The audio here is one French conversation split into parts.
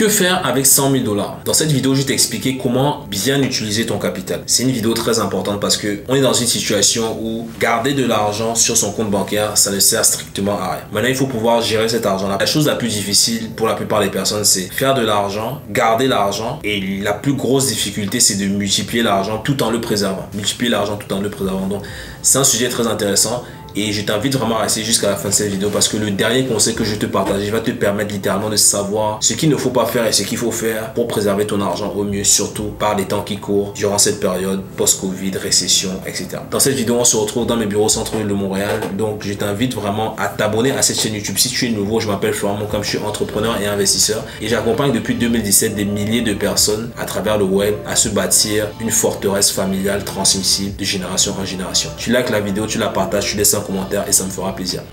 Que faire avec 100 000 $? Dans cette vidéo, je vais t'expliquer comment bien utiliser ton capital. C'est une vidéo très importante parce que on est dans une situation où garder de l'argent sur son compte bancaire, ça ne sert strictement à rien. Maintenant, il faut pouvoir gérer cet argent-là. La chose la plus difficile pour la plupart des personnes, c'est faire de l'argent, garder l'argent, et la plus grosse difficulté, c'est de multiplier l'argent tout en le préservant. Multiplier l'argent tout en le préservant. Donc, c'est un sujet très intéressant. Et je t'invite vraiment à rester jusqu'à la fin de cette vidéo parce que le dernier conseil que je te partage va te permettre littéralement de savoir ce qu'il ne faut pas faire et ce qu'il faut faire pour préserver ton argent au mieux, surtout par les temps qui courent durant cette période post-Covid, récession, etc. Dans cette vidéo, on se retrouve dans mes bureaux au centre-ville de Montréal. Donc, je t'invite vraiment à t'abonner à cette chaîne YouTube. Si tu es nouveau, je m'appelle Florent Moncam, je suis entrepreneur et investisseur et j'accompagne depuis 2017 des milliers de personnes à travers le web à se bâtir une forteresse familiale transmissible de génération en génération. Tu likes la vidéo, tu la partages, tu laisses un commentaire et ça me fera plaisir.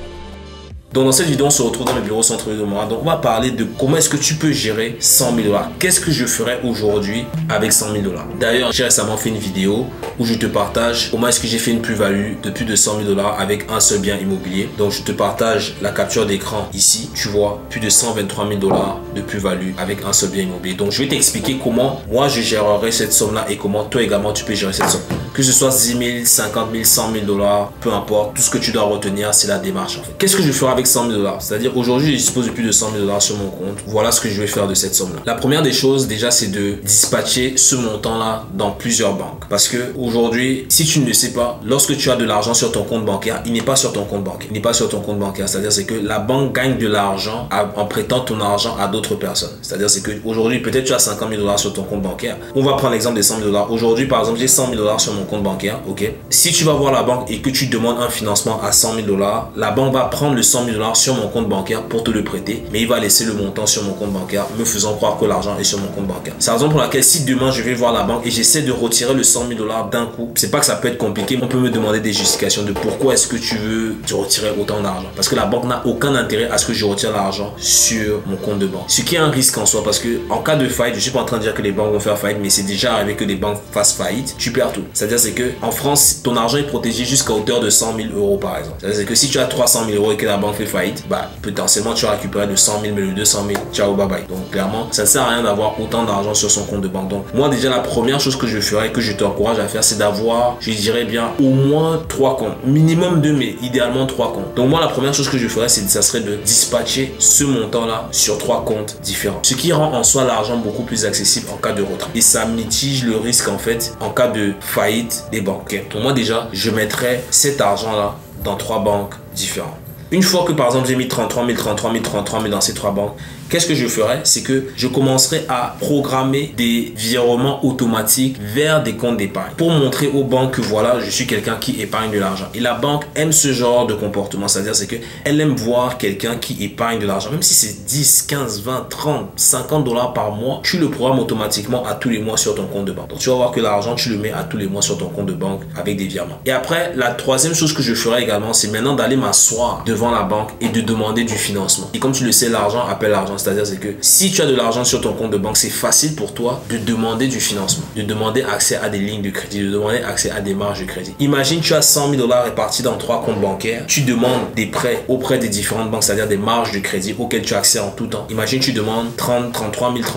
Donc dans cette vidéo, on se retrouve dans le bureau centre-ville de Montréal. Donc on va parler de comment est-ce que tu peux gérer 100 000 $. Qu'est-ce que je ferais aujourd'hui avec 100 000 $? D'ailleurs, j'ai récemment fait une vidéo où je te partage comment est-ce que j'ai fait une plus-value de plus de 100 000 $ avec un seul bien immobilier. Donc je te partage la capture d'écran ici. Tu vois plus de 123 000 $ de plus-value avec un seul bien immobilier. Donc je vais t'expliquer comment moi je gérerai cette somme-là et comment toi également tu peux gérer cette somme. Que ce soit 10 000, 50 000, 100 000 $, peu importe. Tout ce que tu dois retenir, c'est la démarche en fait. Qu'est-ce que je ferai avec 100 000 $? C'est-à-dire aujourd'hui, je dispose de plus de 100 000 $ sur mon compte. Voilà ce que je vais faire de cette somme-là. La première des choses, déjà, c'est de dispatcher ce montant-là dans plusieurs banques. Parce que aujourd'hui, si tu ne le sais pas, lorsque tu as de l'argent sur ton compte bancaire, il n'est pas sur ton compte bancaire. Il n'est pas sur ton compte bancaire. C'est-à-dire c'est que la banque gagne de l'argent en prêtant ton argent à d'autres personnes. C'est-à-dire c'est que aujourd'hui, peut-être tu as 50 000 $ sur ton compte bancaire. On va prendre l'exemple des 100 000 $. Aujourd'hui, par exemple, j'ai 100 000 $ sur mon compte bancaire. Ok. Si tu vas voir la banque et que tu demandes un financement à 100 000 $, la banque va prendre le 100 000 $ sur mon compte bancaire pour te le prêter, mais il va laisser le montant sur mon compte bancaire, me faisant croire que l'argent est sur mon compte bancaire. C'est la raison pour laquelle si demain je vais voir la banque et j'essaie de retirer le 100 000 $ d'un coup, c'est pas que ça peut être compliqué, on peut me demander des justifications de pourquoi est-ce que tu veux te retirer autant d'argent. Parce que la banque n'a aucun intérêt à ce que je retire l'argent sur mon compte de banque. Ce qui est un risque en soi, parce que en cas de faillite, je suis pas en train de dire que les banques vont faire faillite, mais c'est déjà arrivé que les banques fassent faillite, tu perds tout. C'est-à-dire c'est que en France, ton argent est protégé jusqu'à hauteur de 100 000 € par exemple. C'est-à-dire que si tu as 300 000 € et que la banque fait faillite, bah potentiellement tu vas récupérer de 100 000, mais le 200 000, ciao, bye bye. Donc clairement, ça ne sert à rien d'avoir autant d'argent sur son compte de banque. Donc moi déjà, la première chose que je ferais, que je t'encourage à faire, c'est d'avoir, je dirais bien, au moins 3 comptes. Minimum 2, mais idéalement 3 comptes. Donc moi, la première chose que je ferais, ça serait de dispatcher ce montant-là sur 3 comptes différents. Ce qui rend en soi l'argent beaucoup plus accessible en cas de retrait. Et ça mitige le risque en fait, en cas de faillite des banques. Okay. Donc moi déjà, je mettrais cet argent-là dans 3 banques différentes. Une fois que par exemple j'ai mis 33 000, 33 000, 33 000 dans ces 3 banques, qu'est-ce que je ferai? C'est que je commencerai à programmer des virements automatiques vers des comptes d'épargne pour montrer aux banques que voilà, je suis quelqu'un qui épargne de l'argent. Et la banque aime ce genre de comportement, c'est-à-dire c'est qu'elle aime voir quelqu'un qui épargne de l'argent. Même si c'est 10, 15, 20, 30, 50 $ par mois, tu le programmes automatiquement à tous les mois sur ton compte de banque. Donc tu vas voir que l'argent, tu le mets à tous les mois sur ton compte de banque avec des virements. Et après, la troisième chose que je ferai également, c'est maintenant d'aller m'asseoir devant la banque et de demander du financement. Et comme tu le sais, l'argent appelle l'argent. C'est-à-dire c'est que si tu as de l'argent sur ton compte de banque, c'est facile pour toi de demander du financement, de demander accès à des lignes de crédit, de demander accès à des marges de crédit. Imagine, tu as 100 000 $ répartis dans 3 comptes bancaires. Tu demandes des prêts auprès des différentes banques, c'est-à-dire des marges de crédit auxquelles tu as accès en tout temps. Imagine, tu demandes 33 000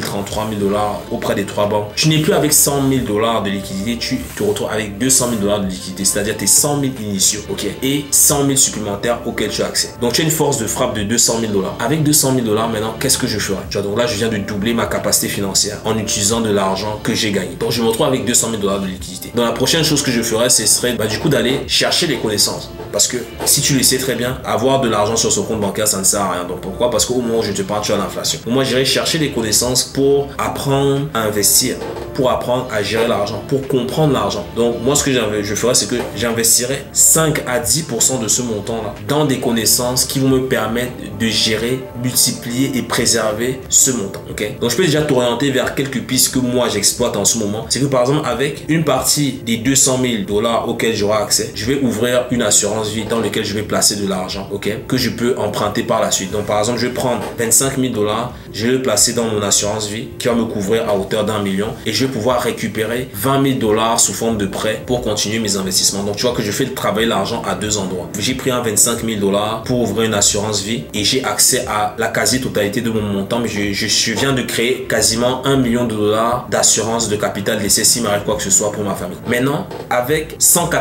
$ auprès des 3 banques. Tu n'es plus avec 100 000 $ de liquidité, tu te retrouves avec 200 000 $. de liquidité, c'est-à-dire tes 100 000 initiaux, ok, et 100 000 supplémentaires auxquels tu as accès. Donc tu as une force de frappe de 200 000 $. Avec 200 000 $ maintenant, qu'est-ce que je ferai? Tu vois, donc là, je viens de doubler ma capacité financière en utilisant de l'argent que j'ai gagné. Donc je me retrouve avec 200 000 $ de liquidité. Donc la prochaine chose que je ferai, ce serait du coup d'aller chercher les connaissances. Parce que si tu le sais très bien, avoir de l'argent sur son compte bancaire, ça ne sert à rien. Donc pourquoi? Parce qu'au moment où je te parle, tu as l'inflation. Donc moi, j'irai chercher les connaissances pour apprendre à investir, pour apprendre à gérer l'argent, pour comprendre l'argent. Donc moi, ce que je ferai, c'est que j'investirai 5 à 10% de ce montant-là dans des connaissances qui vont me permettre de gérer, multiplier et préserver ce montant. Ok. Donc je peux déjà t'orienter vers quelques pistes que moi j'exploite en ce moment. C'est que par exemple, avec une partie des 200 000 $ auxquels j'aurai accès, je vais ouvrir une assurance vie dans laquelle je vais placer de l'argent, ok, que je peux emprunter par la suite. Donc par exemple, je vais prendre 25 000 $, je vais le placer dans mon assurance vie qui va me couvrir à hauteur d'1 million et je vais pouvoir récupérer 20 000 $ sous forme de prêt pour continuer mes investissements. Donc tu vois que je fais travailler l'argent à deux endroits. J'ai pris un 25 000 $ pour ouvrir une assurance vie et j'ai accès à la quasi-totalité de mon montant, mais je viens de créer quasiment 1 million de $ d'assurance de capital d'essai s'il m'arrive quoi que ce soit pour ma famille. Maintenant, avec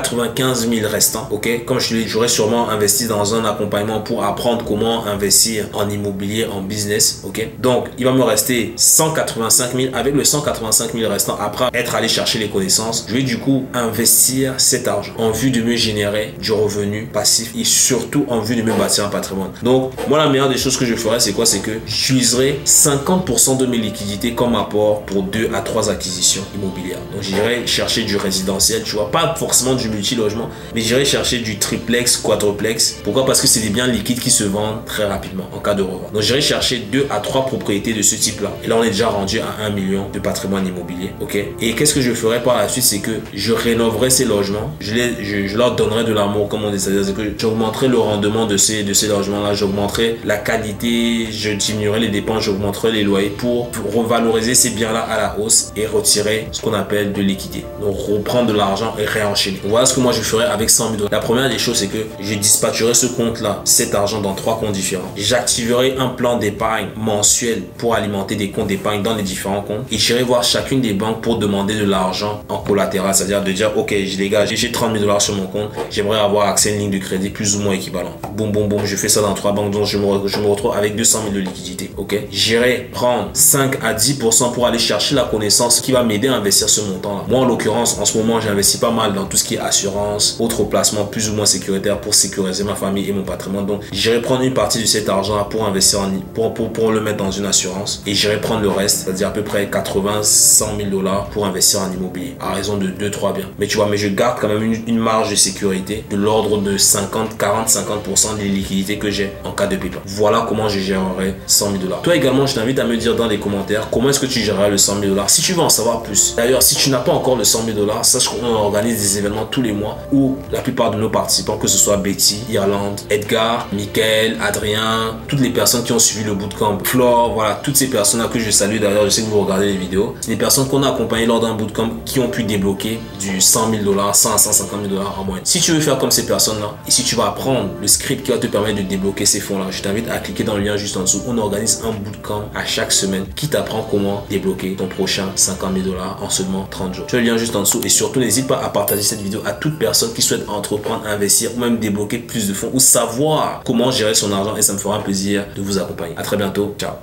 195 000 restants, ok, comme j'aurais sûrement investi dans un accompagnement pour apprendre comment investir en immobilier, en business, ok, donc il va me rester 185 000. Avec le 185 000 restant, après être allé chercher les connaissances, je vais du coup investir cet argent en vue de me générer du revenu passif et surtout en vue de me bâtir un patrimoine. Donc moi, la meilleure des choses que je ferais, c'est quoi? C'est que j'utiliserai 50% de mes liquidités comme apport pour 2 à 3 acquisitions immobilières. Donc j'irai chercher du résidentiel, tu vois, pas forcément du multi-logement, mais j'irai chercher du triplex, quadruplex. Pourquoi? Parce que c'est des biens liquides qui se vendent très rapidement en cas de revente. Donc j'irai chercher 2 à 3 propriétés de ce type-là. Et là, on est déjà rendu à 1 million de patrimoine immobilier, ok? Et qu'est-ce que je ferai par la suite? C'est que je rénoverai ces logements, je leur donnerai de l'amour, comme on dit, c'est-à-dire que j'augmenterai le rendement de ces logements-là, j'augmenterai la qualité, je diminuerai les dépenses, j'augmenterai les loyers pour revaloriser ces biens-là à la hausse et retirer ce qu'on appelle de l'équité. Donc reprendre de l'argent et réenchaîner. Voilà ce que moi je ferai avec 100 000 $. La première des choses, c'est que je dispatcherai ce compte-là, cet argent, dans 3 comptes différents. J'activerai un plan d'épargne mensuel pour alimenter des comptes d'épargne dans les différents comptes et j'irai voir chacune des banques pour demander de l'argent en collatéral, c'est-à-dire de dire ok, les gars, j'ai 30 000 $ sur mon compte, j'aimerais avoir accès à une ligne de crédit plus ou moins équivalent. Boum boum boum, je fais ça dans 3 banques, donc je me retrouve avec 200 000 $ de liquidité. Ok, j'irai prendre 5 à 10% pour aller chercher la connaissance qui va m'aider à investir ce montant-là. Moi en l'occurrence, en ce moment, j'investis pas mal dans tout ce qui est assurance, autres placements plus ou moins sécuritaires pour sécuriser ma famille et mon patrimoine. Donc j'irai prendre une partie de cet argent pour investir pour le mettre dans une assurance et j'irai prendre le reste, c'est-à-dire à peu près 80-100 000 $ pour investir en immobilier à raison de 2-3 biens. Mais tu vois, mais je garde quand même une marge de sécurité de l'ordre de 40-50% des liquidités que j'ai en cas de pépin. Voilà comment je gérerai 100 000 $. Toi également, je t'invite à me dire dans les commentaires comment est-ce que tu géreras le 100 000 $. Si tu veux en savoir plus, d'ailleurs, si tu n'as pas encore le 100 000 $, sache qu'on organise des événements tous les mois où la plupart de nos participants, que ce soit Betty, Irlande, Edgar, Michael, Adrien, toutes les personnes qui ont suivi le bootcamp, Flore, voilà, toutes ces personnes-là que je salue d'ailleurs, je sais que vous regardez les vidéos, c'est des personnes qu'on a accompagnées lors d'un bootcamp qui ont pu débloquer du 100 000 $, 100 à 150 000 $ en moyenne. Si tu veux faire comme ces personnes-là et si tu vas apprendre le script qui va te permettre de débloquer ces fonds-là, je t'invite à cliquer dans le lien juste en dessous. On organise un bootcamp à chaque semaine qui t'apprend comment débloquer ton prochain 50 000 $ en seulement 30 jours. Tu as le lien juste en dessous et surtout n'hésite pas à partager cette vidéo à toute personne qui souhaite entreprendre, investir ou même débloquer plus de fonds ou savoir comment gérer son argent et ça me fera un plaisir de vous accompagner. À très bientôt. Ciao.